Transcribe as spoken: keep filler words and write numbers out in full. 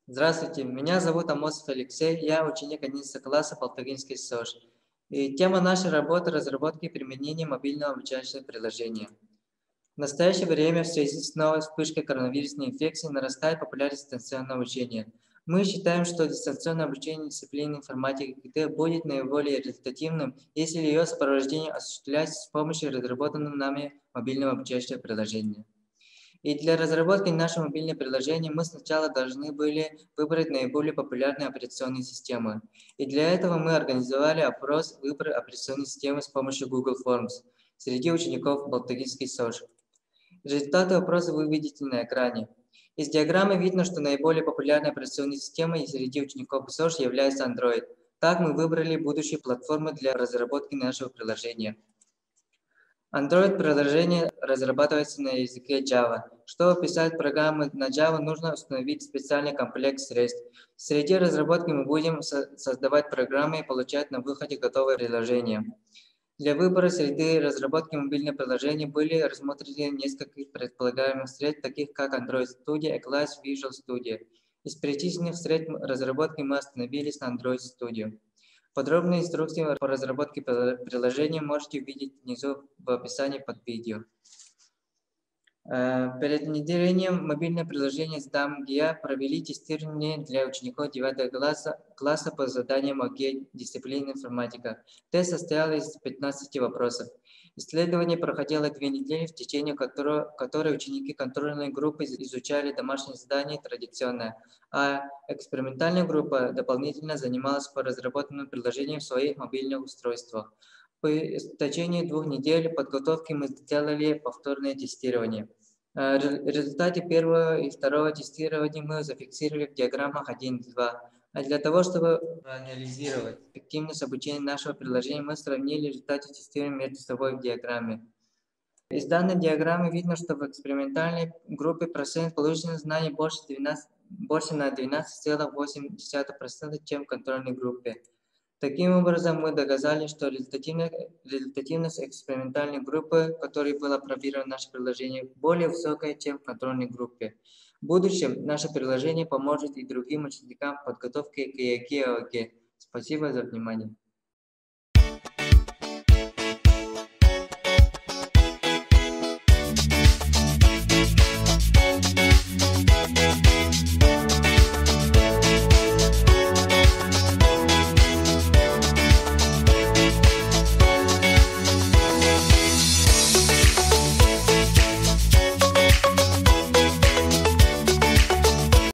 Здравствуйте, меня зовут Амосов Алексей, я ученик одиннадцатого класса Полтавинской СОЖ. И тема нашей работы – разработка и применение мобильного обучающего приложения. В настоящее время в связи с новой вспышкой коронавирусной инфекции нарастает популярность дистанционного обучения. Мы считаем, что дистанционное обучение дисциплины информатики и КТ будет наиболее результативным, если ее сопровождение осуществляется с помощью разработанного нами мобильного обучающего приложения. И для разработки нашего мобильного приложения мы сначала должны были выбрать наиболее популярные операционные системы. И для этого мы организовали опрос выбора операционной системы с помощью Google Forms среди учеников Балтагинской СОЖ. Результаты опроса вы видите на экране. Из диаграммы видно, что наиболее популярной операционной системой среди учеников СОЖ является Android. Так мы выбрали будущую платформу для разработки нашего приложения. Android-приложение разрабатывается на языке Java. Чтобы писать программы на Java, нужно установить специальный комплект средств. Среди разработки мы будем со создавать программы и получать на выходе готовые приложения. Для выбора среды разработки мобильного приложения были рассмотрены несколько предполагаемых средств, таких как Android Studio, Eclipse, Visual Studio. Из перечисленных средств разработки мы остановились на Android Studio. Подробные инструкции по разработке приложения можете увидеть внизу в описании под видео. Перед внедрением мобильного приложения с дам ГИА провели тестирование для учеников девятого класса, класса по заданиям ОГЭ дисциплины информатика. Тест состоял из пятнадцати вопросов. Исследование проходило две недели, в течение которого, которой ученики контрольной группы изучали домашние задания традиционно, а экспериментальная группа дополнительно занималась по разработанным приложениям в своих мобильных устройствах. По истечении двух недель подготовки мы сделали повторное тестирование. Результаты первого и второго тестирования мы зафиксировали в диаграммах один и два. А для того, чтобы проанализировать эффективность обучения нашего приложения, мы сравнили результаты тестирования между собой в диаграмме. Из данной диаграммы видно, что в экспериментальной группе процент полученных знаний больше, больше на двенадцать целых восемь десятых процента, чем в контрольной группе. Таким образом, мы доказали, что результативность, результативность экспериментальной группы, в которой было опробировано наше приложение, более высокая, чем в контрольной группе. В будущем наше приложение поможет и другим ученикам в подготовке к ЕГЭ и ОГЭ. Спасибо за внимание.